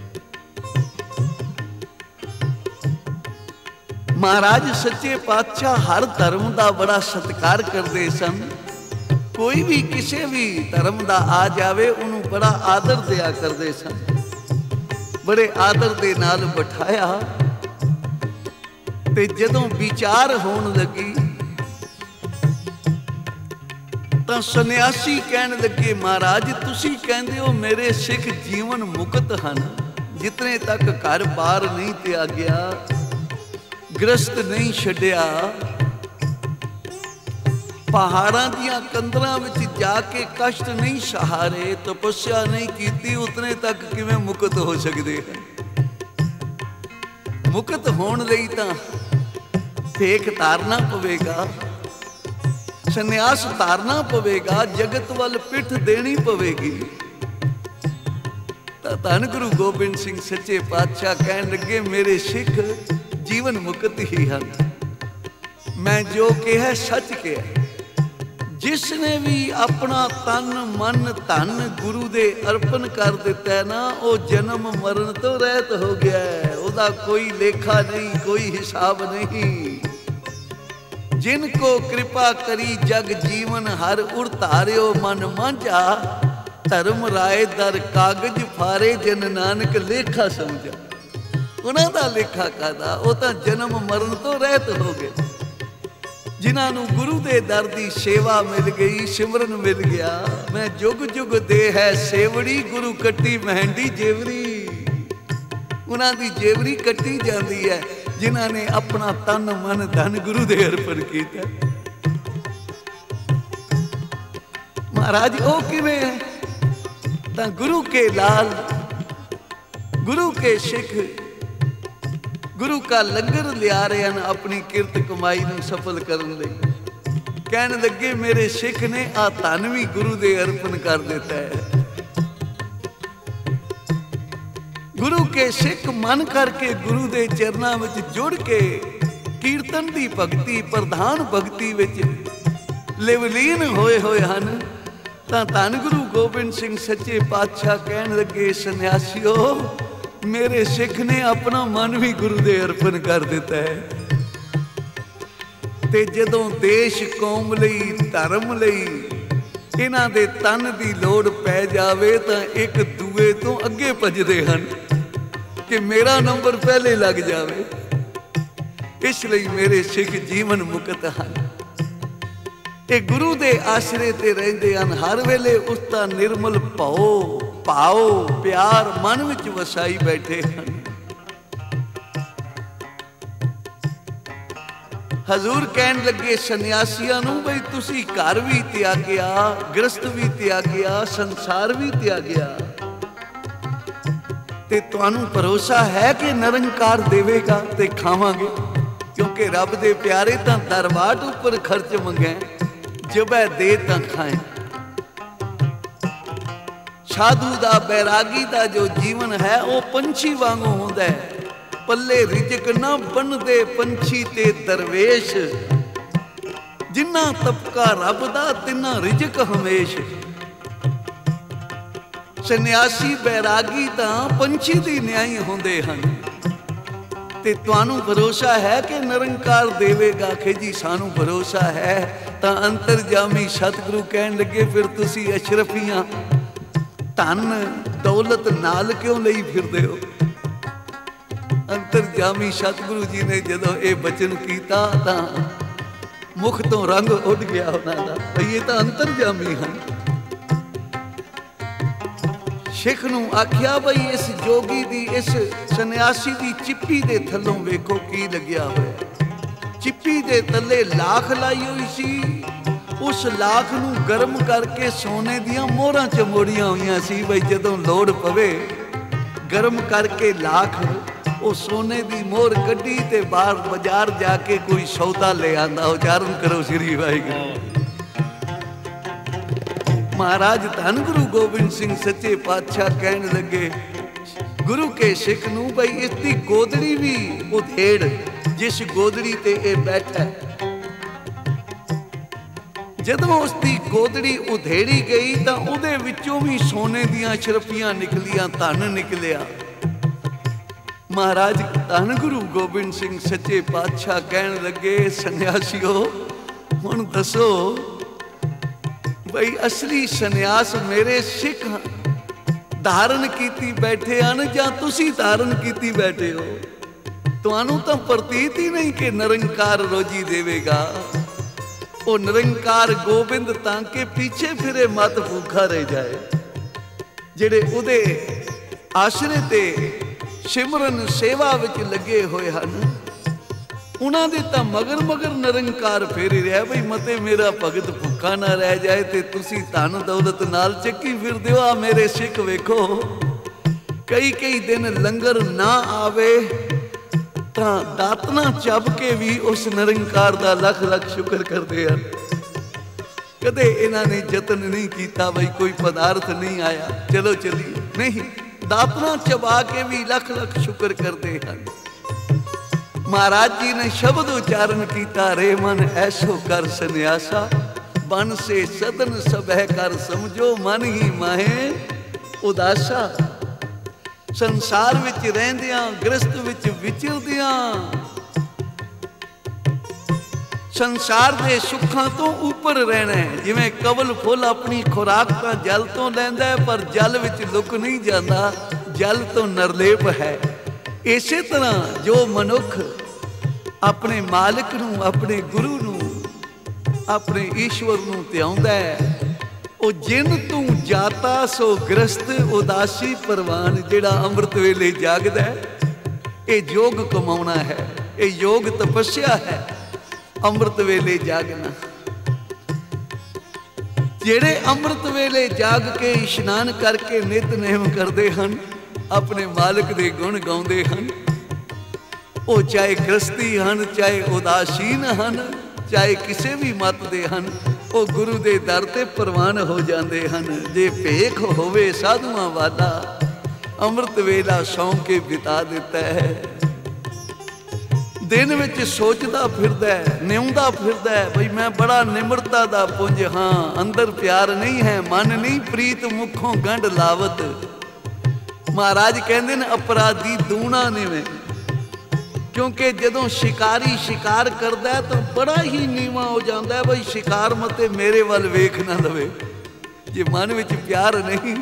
महाराज सच्चे पातशाह हर धर्म का बड़ा सत्कार करते सन। कोई भी किसी भी धर्म का आ जावे उन्होंने बड़ा आदर दिया करते सन। बड़े आदर दे नाल बिठाया ते जदों विचार होण लगी तां सन्यासी कहण लगे महाराज तुसी कहंदे हो मेरे सिख जीवन मुक्त हन। जितने तक घर बार नहीं त्यागया, गृहस्थ नहीं छड्डिया, पहाड़ां दियां कंदरां विच जाके कष्ट नहीं सहारे, तपस्या नहीं कीती, उतने तक किवें मुक्त हो सकदे हैं। मुक्त होण लई तां भेख धारना पवेगा, सन्यास धारना पवेगा, जगत वल पिठ देनी पवेगी। तां धन गुरु गोबिंद सिंह सच्चे पातशाह कहण लगे मेरे सिख जीवन मुक्त ही हन। मैं जो कहा सच कहा। जिसने भी अपना तन मन धन गुरु दे अर्पण कर दिता है ना वो जन्म मरण तो रहत हो गया है। उसका कोई लेखा नहीं, कोई हिसाब नहीं। जिनको कृपा करी जग जीवन हर उड़तारियो मन मांझा, धर्म राय दर कागज फारे जन नानक लेखा समझा। उन्हां दा लेखा कादा, वो तो जन्म मरण तो रहत हो गए। जिन्होंने गुरु दे दर दी सेवा मिल गई, सिमरन मिल गया। मैं जुग जुग दे है सेवड़ी, गुरु कट्टी महंडी जेवरी। उन्हां दी जेवरी कट्टी जाती है जिन्होंने अपना तन मन धन गुरु दे अर्पण किया। महाराज वो किवें है? तां गुरु के लाल, गुरु के सिख गुरु का लंगर लिया रहे हैं अपनी किरत कमाई नूं सफल करन लई। कहण लगे मेरे सिख ने आ धन भी गुरु दे अर्पण कर दिता है। गुरु के सिख मन करके गुरु दे चरनां विच जुड़ के कीर्तन दी भगती प्रधान भगती विच लिवलीन होए होए हन। तां धन गुरु गोबिंद सिंह सच्चे पातशाह कहण लगे सन्यासियो मेरे सिख ने अपना मन भी गुरु दे अर्पण कर दिता है। ते जदों देश कौम लई धर्म लई इन्हां दे तन दी लोड़ पै जावे तां एक दूए तो अगे भजदे हन कि मेरा नंबर पहले लग जावे। इसलिए मेरे सिख जीवन मुक्त हन। ये गुरु दे आसरे ते रहिंदे हन। हर वेले उसका निर्मल भाव प्यार मन विच वसाई बैठे हैं। हजूर कहन लगे सन्यासियां नूं बई तुसी घर भी त्यागया, गृहस्थ भी त्यागया, संसार भी त्यागया ते तुहानूं भरोसा है कि निरंकार देवेगा ते खावांगे। क्योंकि रब दे प्यारे तां दरबार उपर खर्च मंगै, जबै दे तां खाएं। साधु दा बैरागी दा जो जीवन है वो पंछी वांगू होंदा है। पल्ले रिजक ना बनदे पंछी ते दरवेश, जिन्ना तबका रब दा तिन्ना रिजक हमेश। सन्यासी बैरागी तां पंछी दी न्याई होंदे हन। ते तुहानूं भरोसा है कि निरंकार देवेगा? कि जी सानू भरोसा है। तां अंतरजामी सतगुरु कहन लगे फिर तुसी अशरफियां धन दौलत नाल क्यों लई फिरदे हो? अंतरजामी सतगुरु जी ने जदों ये बचन किया तां मुख तो रंग उड़ गया उन्हां दा, भई ये तां अंतरजामी हैं। सिख नूं आखिया बई इस जोगी दी, इस सन्यासी दी चिप्पी दे थल्लों वेखो की लग्या होया। चिप्पी दे तले लाख लाई हुई सी, उस लाख नूं गर्म करके सोने दियां मोहरां चमोड़ियां हुईयां सी, बई जदों लोड़ पवे गर्म करके लाख वो सोने दी मोहर कड्डी ते बाहर बाजार जाके कोई सौदा ले आंदा। उचारण करो श्री वाहिगुरू। महाराज धन गुरु गोबिंद सिंह सच्चे पातशाह कहन लगे गुरु के सिख नूं, बई इसकी गोदड़ी भी उधेड़, जिस गोदड़ी ते ये बैठा। जदों उसकी गोदड़ी उधेड़ी गई तां उहदे विचों भी सोने दियां शरफियां निकलियां, धन निकलिया। महाराज धन गुरु गोबिंद सिंह सच्चे पातशाह कहन लगे सन्यासियो हुण दसो बई असली सन्यास मेरे सिख धारण कीती बैठे हैं जां तुसी धारण कीती बैठे हो? तुहानू तो प्रतीत ही नहीं कि निरंकार रोजी देवेगा। वो निरंकार गोबिंद तांके पीछे फिरे मत भूखा रह जाए। जेड़े उदे आश्रे ते सिमरन सेवा विच लगे हुए हैं उन्हां दे तां मगर मगर निरंकार फेर रहा, बई मते मेरा भगत भुखा ना रह जाए ते तुसी धन दौलत नाल चक्की फिरदे हो। आ मेरे सिख वेखो कई कई दिन लंगर ना आवे तां दातना चब के भी उस निरंकार दा लख लख शुक्र करते हैं। कदे इन्हां ने जतन नहीं किया बई कोई पदार्थ नहीं आया चलो चलिए, नहीं, दातना चबा के भी लख लख शुक्र करते हैं। महाराज जी ने शब्द उच्चारण किया, रे मन ऐसो कर सन्यासा, बन से सदन सबह कर समझो, मन ही माहे उदासा। संसार विच रहंदियां गृहस्थ विच विचरदियां संसार दे सुखां तो ऊपर रहना है। जिवें कवल फुल अपनी खुराक तां जल तो लैंदा है पर जल विच लुक नहीं जाता, जल तो निर्लेप है। इसे तरह जो मनुख अपने मालिक नूं, अपने गुरु नूं, अपने ईश्वर नूं ध्याउंदा है, ओ जिन तू जाता सो गृहस्थ उदासी परवान। जिहड़ा अमृत वेले जागदा है ये योग कमाउणा है, ये योग तपस्या है, अमृत वेले जागना। जेड़े अमृत वेले जाग के इशनान करके नितनेम करते हैं, अपने मालिक दे गुण गाउंदे हैं, वो चाहे गृहस्थी हन, चाहे उदासीन हन, चाहे किसी भी मत दे हन, वो गुरु दे दर ते परवान हो जाते हैं। जे भेख होवे साधुआं वाला अमृत वेला सौ के बिता देता है। दिन विच सोचदा फिरदा है, न्यूंदा फिरदा है, बई मैं बड़ा निमरता दा पुंज हाँ, अंदर प्यार नहीं है, मन नहीं प्रीत मुखों गंढ लावत। महाराज कहंदे ने अपराधी दूना निवें, क्योंकि जदों शिकारी शिकार करता है तो बड़ा ही नीवा हो जाता है, बई शिकार मते मेरे वाल वेख ना लवे। जे मन विच प्यार नहीं,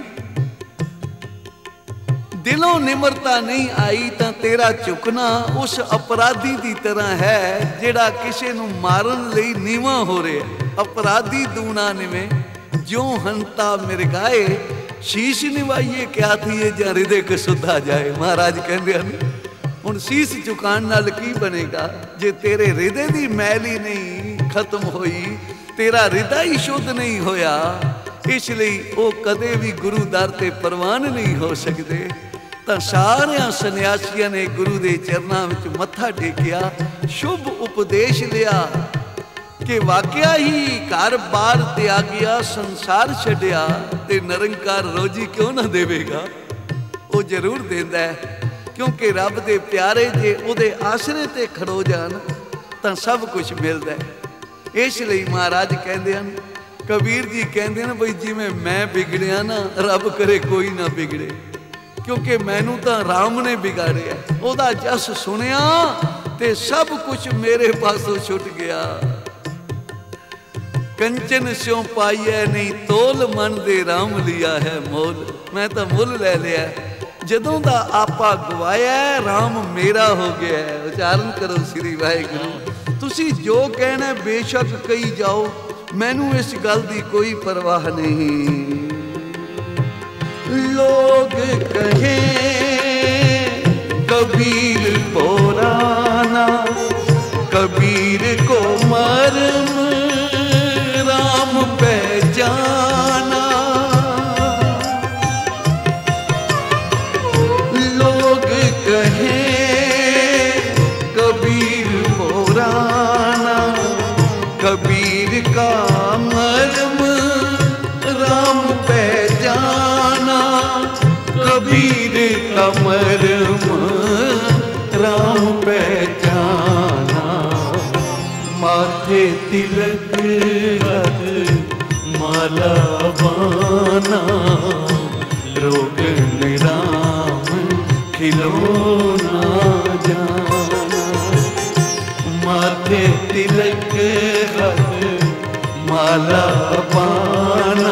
दिलों निमरता नहीं आई तो तेरा झुकना उस अपराधी की तरह है जिहड़ा किसी नूं मारन लई नीवा हो रहा। अपराधी दूना निवें जो हंता मिरगाए, शीश निवाइए क्या थी जां हृदय कसुद्धा जाए। महाराज कहंदे हन हुण शीश झुकाण नाल की बनेगा जे तेरे हृदय की मैल ही नहीं खत्म होई, तेरा हृदय ही शुद्ध नहीं होया, इसलिए वो कदे भी गुरु दर ते परवान नहीं हो सकते। तो सारे सन्यासियों ने गुरु के चरणों में मत्था टेकिया, शुभ उपदेश लिया कि वाकया ही घर बार त्यागिया, संसार छड्डिया ते निरंकार रोजी क्यों ना देवेगा? वो जरूर देंदा है, क्योंकि रब दे प्यारे जे उहदे आसरे ते खड़ो जान तो सब कुछ मिलता है। इसलिए महाराज कहते हैं, कबीर जी कहते हैं बई जिवें मैं बिगड़िया ना, रब करे कोई ना बिगड़े, क्योंकि मैनू तो राम ने बिगाड़िया। उहदा जस सुनिया ते सब कुछ मेरे पासों छुट गया। कंचन स्यों पाइए नहीं तोल, मन दे राम लिया है मोल। मैं तो मुल ले लिया, जदों दा आपा गवाया राम मेरा हो गया है। उच्चारण करो श्री वाहिगुरू। तुसी जो कहना बेशक कही जाओ, मैनू इस गल दी कोई परवाह नहीं। लोग कहे कबीर पुराना, कबीर को मर्म राम पहचाना। लोग कहे कबीर पुराना, कबीर का मर्म राम पहचाना। कबीर का मर्म राम पहचाना। माथे तिलक माला बाना, रोगन राम खिलौना जाना। माथे तिलक माला बाना,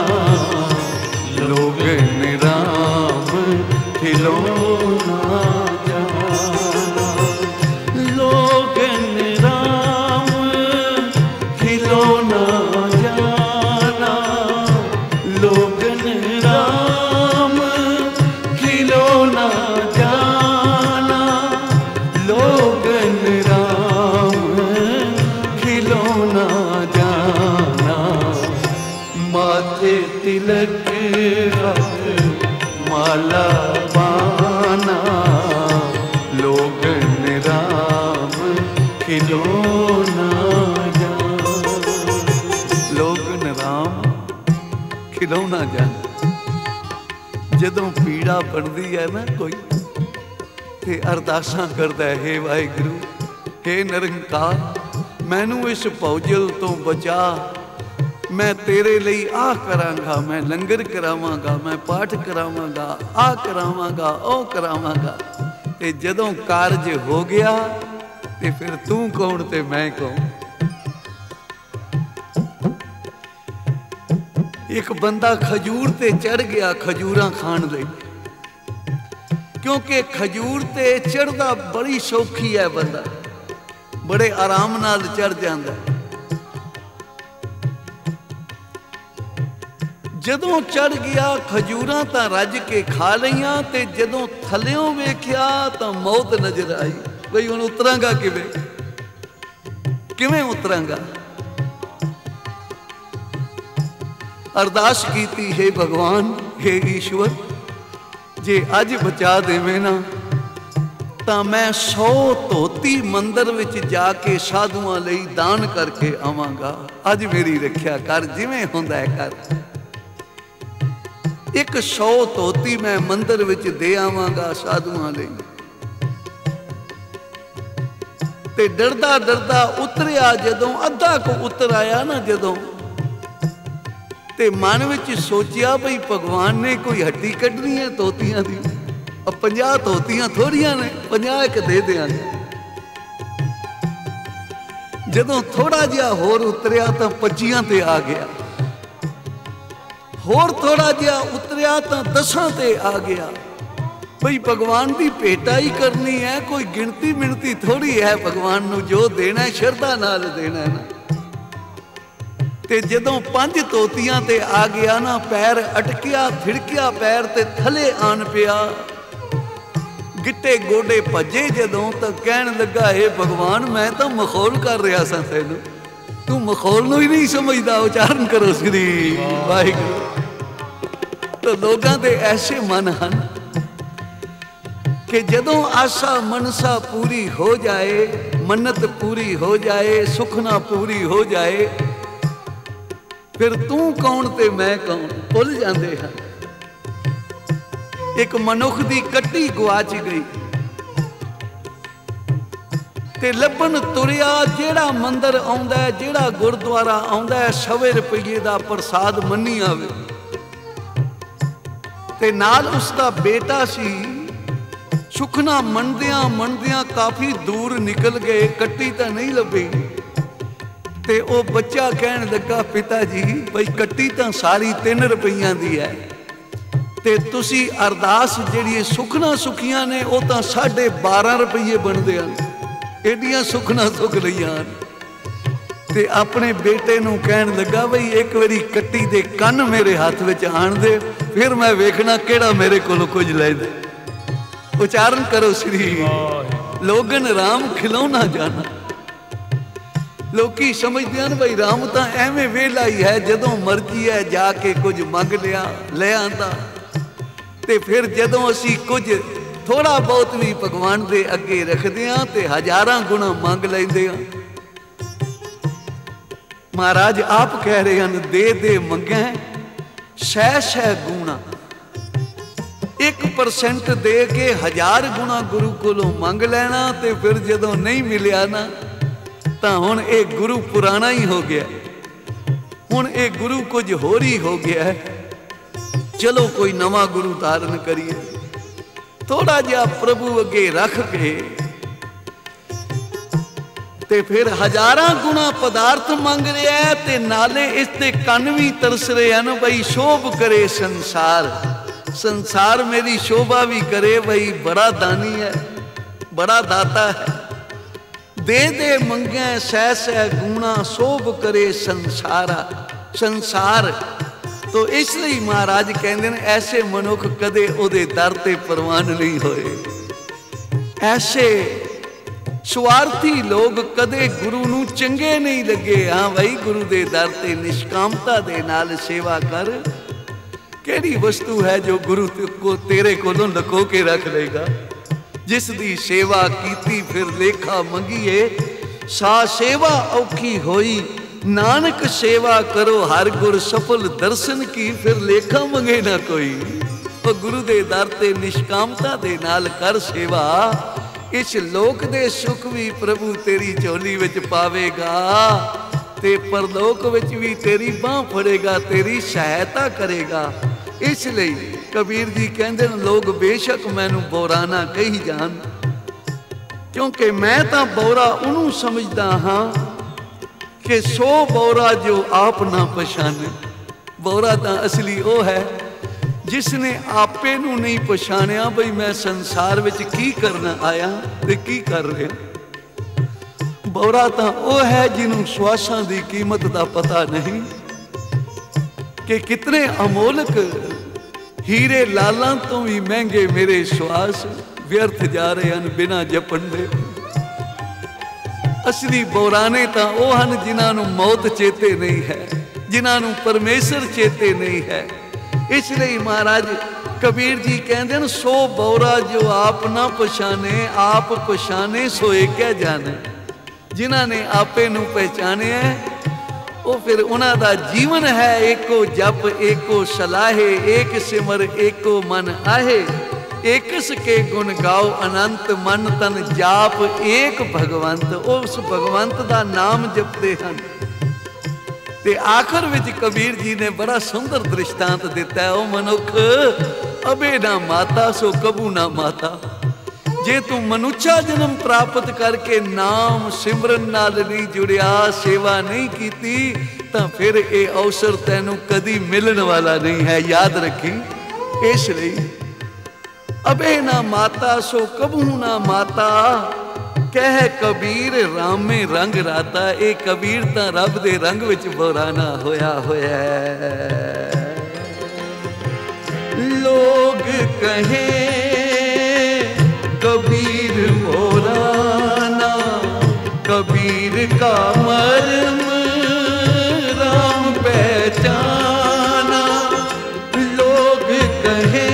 लोगन राम खिलौना जाना। लोगन राम खिलौना जाना। लोगन राम खिलौना जाना। लोगन राम खिलौना जाना। माथे तिलक माला बाना, लोगन राम खिलौना जाना। लोगन राम खिलौना जाना। जदों पीड़ा पड़दी है ना कोई, ते अरदासां करदा है, हे वाहिगुरू, हे निरंकार, मैनू इस भौजल तो बचा। मैं तेरे लिए आ करांगा, मैं लंगर करावांगा, मैं पाठ करावांगा, आ करावांगा, ओ करावांगा। ते जदों कारज हो गया ते फिर तू कौन ते मैं कौन। एक बंदा खजूर ते चढ़ गया खजूरां खाण लई, क्योंकि खजूर ते चढ़दा बड़ी सौखी है, बंदा बड़े आराम नाल चढ़ जांदा। जदों चढ़ गया खजूरां तां रज के खा लईआं, ते जदों थल्लियों वेख्या तां मौत नजर आई। बई हुण उतरांगा किवें, किवें उतरांगा। अरदास कीती, हे भगवान, हे ईश्वर, जे अज बचा देवें ना तां मैं 100 धोती मंदिर विच जाके साधुआं लई दान करके आवांगा। अज मेरी रखिया कर, जिवें हुंदा है कर। एक 100 धोती मैं मंदिर विच दे आवांगा साधुआं लई। ते डरदा डरदा उतरिया, जदों अद्धा को उतर आया ना जदों, ते मन विच सोचिया बई भगवान ने कोई हड्डी कड्ढनी है धोतियां दी। अब 50 धोतियां थोड़ियां ने, 50 एक दे देंगे। जदों थोड़ा जिहा होर उतरिया तां 25 ते आ गया। होर थोड़ा जिहा उतरिया तां 10 ते आ गया। बई भगवान की भेटा ही करनी है, कोई गिनती मिनती थोड़ी है। भगवान नूं जो देना है श्रद्धा नाल देना है ना। ते जदों 5 धोतियां ते आ गया ना, पैर अटकिया, थिड़किया पैर ते थले आन पिया। गिट्टे गोडे भजे जदों तां कहण लगा, हे भगवान, मैं तो मखौल कर रहा सा तैनूं, तू मखौल नूं ही नहीं समझदा। उच्चारण करो श्री वाहिगुरू। तो लोगों के ऐसे मन हैं कि जदों आशा मनसा पूरी हो जाए, मन्नत पूरी हो जाए, सुखना पूरी हो जाए, फिर तू कौन ते मैं कौन भुल जाते हैं। एक मनुख की कट्टी गुआच गई ते लभन तुरिया, जेड़ा मंदिर आउंदा है, जेड़ा गुरुद्वारा आउंदा है, 100 रुपये का प्रसाद मन्नी आवे। ते नाल उसका बेटा सी। सुखना मनदियां मनदियां काफ़ी दूर निकल गए, कट्टी तो नहीं लभी। ते वो बच्चा कहन लगा पिता जी बई कट्टी तां सारी 3 रुपइयां दी है ते तुसी अरदास जिहड़ी सुखना सुखियां ने वो तां 12.5 रुपये बनदे हन। एडियां सुखना सुख लईयां ते अपने बेटे नूं कहन लगा बई एक बारी कट्टी दे कन मेरे हाथ विच आण दे, फिर मैं वेखना केड़ा मेरे कोलों कुछ लैंदा। उच्चारण करो श्री लोगन राम खिलौना जाना। लोकी समझते हैं भाई राम तो एवें वेला ही है, जदों मर्जी है जाके कुछ मंग लिया ले आंदा, ते फिर जदों असी कुछ थोड़ा बहुत भी भगवान दे अगे रखते हैं तो 1000 गुणा मंग लेंदे हैं। महाराज आप कह रहे हैं दे दे मंगे 6 गुणा, 1% दे के 1000 गुणा गुरु कोलों मंग लेना, ते फिर जदों नहीं मिलिया ना तो हुण ये गुरु पुराना ही हो गया, हुण ये गुरु कुछ होर ही हो गया है। चलो कोई नवा गुरु धारण करिए, थोड़ा जिहा प्रभु अगे रख के ते फिर 1000 गुणा पदार्थ मंग रहा है, ते नाले इसते कन भी तरस रहे हैं भाई शोभ करे संसार, संसार मेरी शोभा भी करे, भाई बड़ा दानी है बड़ा दाता है। दे दे मंगे 6 गुणा शोभ करे संसारा संसार। तो इसलिए महाराज कहते हैं ऐसे मनुख कदे उहदे दर ते प्रवान नहीं होए, ऐसे स्वार्थी लोग कदे गुरु नूं चंगे नहीं लगे। हाँ भाई गुरु दे दर ते निष्कामता दे नाल सेवा कर, केड़ी वस्तु है जो गुरु को तेरे कोलों लको के रख लेगा। जिस दी सेवा कीती फिर लेखा मंगीए, सा सेवा औखी होई, नानक सेवा करो हर गुर सफल दर्शन की, फिर लेखा मंगे ना कोई। तो गुरु दे दर ते निष्कामता दे नाल कर सेवा, इस लोक दे सुख भी प्रभु तेरी झोली विच पावेगा, ते परलोक विच भी तेरी बांह फड़ेगा, तेरी सहायता करेगा। इसलिए कबीर जी कहते हैं लोग बेशक मैनू बोरा ना कही जान, क्योंकि मैं तो बोरा उन्होंने समझदा हाँ कि 100 बोरा जो आप ना पछाने। बोरा तो असली वो है जिसने आपे नू नहीं पछाणिया बई मैं संसार विच की करना आया ते की कर रहा। बोरा तो वो है जिन्हों श्वासां दी कीमत का पता नहीं कि कितने अमोलक हीरे लालां तो भी महंगे मेरे श्वास व्यर्थ जा रहे हैं बिना जपण दे। असली बोराने तो वो हैं जिन्होंने मौत चेते नहीं है, जिन्होंने परमेश्वर चेते नहीं है। इसलिए महाराज कबीर जी कहते हैं 100 बोरा जो आप ना पछाने, आप पछाने सोए क्या जाने। जिन्होंने आपे नू पहचाने है वो फिर उन्हों का जीवन है एको जप एको सलाहे, एक सिमर एको मन आहे, एकस के गुण गाओ अनंत मन तन जाप एक भगवंत। उस भगवंत का नाम जपते हैं। ते आखिर विच कबीर जी ने बड़ा सुंदर दृष्टांत दिता है, ओ मनुख अबे ना माता सो कबू ना माता। जे तू मनुष्या जन्म प्राप्त करके नाम सिमरन नाल नहीं जुड़िया, सेवा नहीं कीती, तां फिर ये अवसर तैनू कदी मिलन वाला नहीं है, याद रखी। इसलिए अबे ना माता सो कबू ना माता, कह कबीर रामे रंग राता। ये कबीर तां रब दे रंग विच बोराना होया होया है। लोग कहे कबीर बोराना, कबीर का मर्म राम पहचाना। लोग कहे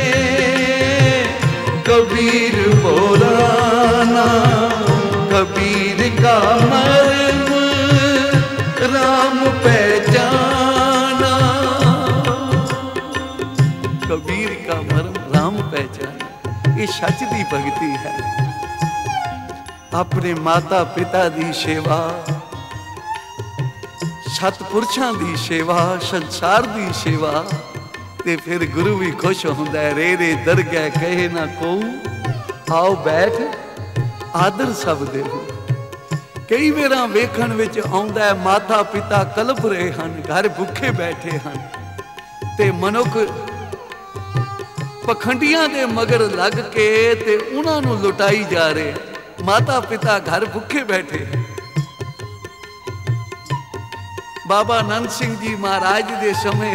कबीर बोराना, कबीर का मर्म राम पहचाना। कबीर का मर्म राम पहचाना, ये सच दी भगती है। अपने माता पिता दी सेवा, सतपुरुषां दी सेवा, संसार दी सेवा, ते फिर गुरु भी खुश होंदा है। रे रे दरगह कहे ना को, आओ बैठ आदर सब दे। कई वेरा वेखण विच आउंदा है माता पिता कलप रहे हन, घर भुखे बैठे हन ते मनुख पखंडियां दे मगर लग के ते उन्हां नूं लुटाई जा रहे। माता पिता घर भुखे बैठे। बाबा नंद सिंह जी महाराज दे समय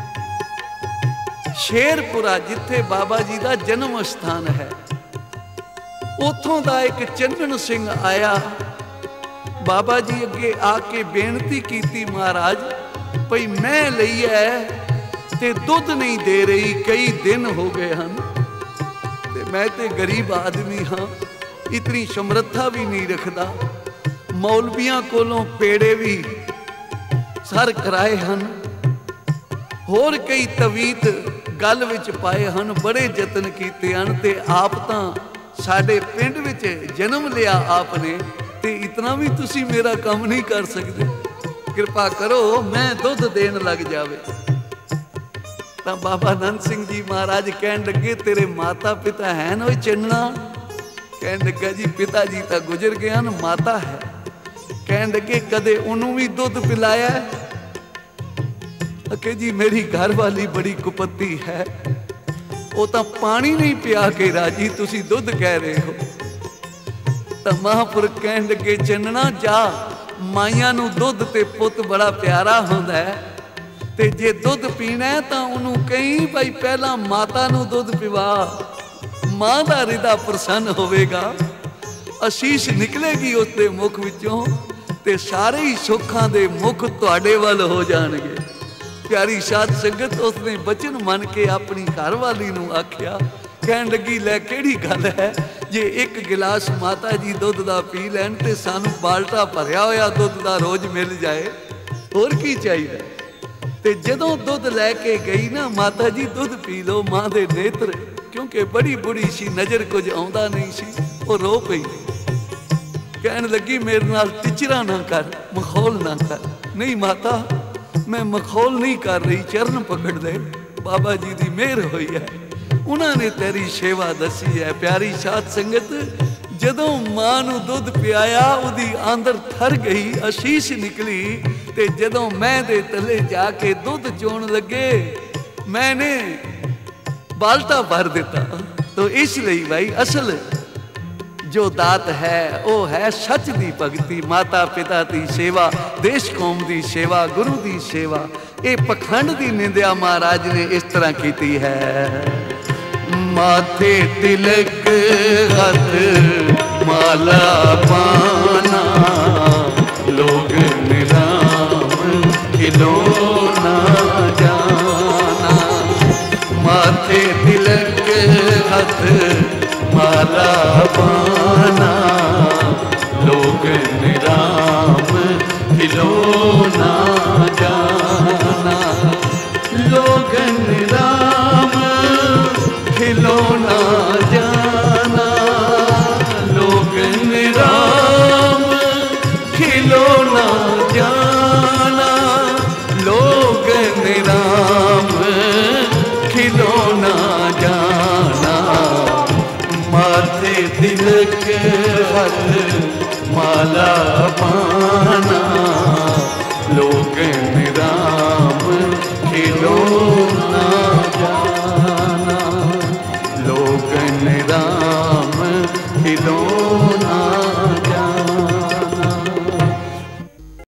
शेरपुरा जिथे बाबा जी का जन्म स्थान है, उथों दा एक चंदन सिंह आया। बाबा जी अगे आके बेनती की, महाराज भई मैं लई है ते दुध नहीं दे रही, कई दिन हो गए हैं ते मैं ते गरीब आदमी हाँ, इतनी समर्था भी नहीं रखता। मौलवियां कोलों पेड़े भी सर कराए हैं, होर कई तवीत गल विच पाए हैं, बड़े यतन कीते हैं ते आप तां साडे पिंड विच जन्म लिया आपने ते इतना भी तुसी मेरा काम नहीं कर सकते, कृपा करो मैं दुध देन लग जावे। तां बाबा नंद सिंह जी महाराज कहन लगे तेरे माता पिता है ना चन्ना? कहन लगा जी पिता जी तो गुजर गए, माता है। कहन लगे कदे उन्होंने भी दुध पिलाया? कि जी मेरी घर वाली बड़ी कुपत्ती है, वो तो पानी नहीं पिया के राजी, तुसी दुध कह रहे हो। तो महापुरख कहन लगे चन्ना जा, माइया नूं दुध ते पुत बड़ा प्यारा होंदा है, ते जे दुध पीना है तो उन्होंने कहीं भाई पहला माता नूं दुध पिवा, मां दा हृदय प्रसन्न होवेगा, आशीष निकलेगी उसके मुख विचों ते सारे ही सुखां दे मुख तुहाडे वल हो जाणगे। प्यारी साध संगत उसने बचन मन के अपनी घरवाली नूं आख्या। कहन लगी लै केड़ी गल है, जे एक गिलास माता जी दुध दा पी लैन ते सानू बाल्टा भरिया होया दुध दा रोज मिल जाए, होर की चाहिए। ते जदों दुध लैके गई ना, माता जी दुध पी लो, मां दे नेत्र क्योंकि बड़ी बुढ़ी सी, नज़र कुछ आउंदा नहीं सी, वो रो पई। कहन लगी मेरे नाल टिचरा ना कर, मखौल ना कर। नहीं माता मैं मखौल नहीं कर रही, चरण पकड़ दे, बाबा जी की मेहर हुई है, उन्होंने तेरी सेवा दसी है। प्यारी साध संगत जदों मां नूं दुध पियाया, उहदी आंदर थर गई, आशीष निकली, ते जदों मैं दे तले जाके दुध चोण लगे, मैंने बाल्टा भर दिता। तो इसलिए भाई असल जो दात है वो है सच दी भगती, माता पिता की सेवा, देश कौम की सेवा, गुरु की सेवा। ये पखंड की निंदिया महाराज ने इस तरह की है। माथे तिलक हथ माला पाना, लोग निराम खिलौना जाना। माथे तिलक हथ माला पाना, लोग निराम खिलौना जाना। लोग निराम खिलौना जाना, लोग निराम खिलौना जाना। लोग निराम खिलौना जाना। माथे तिलक हथ माला पाना, लोग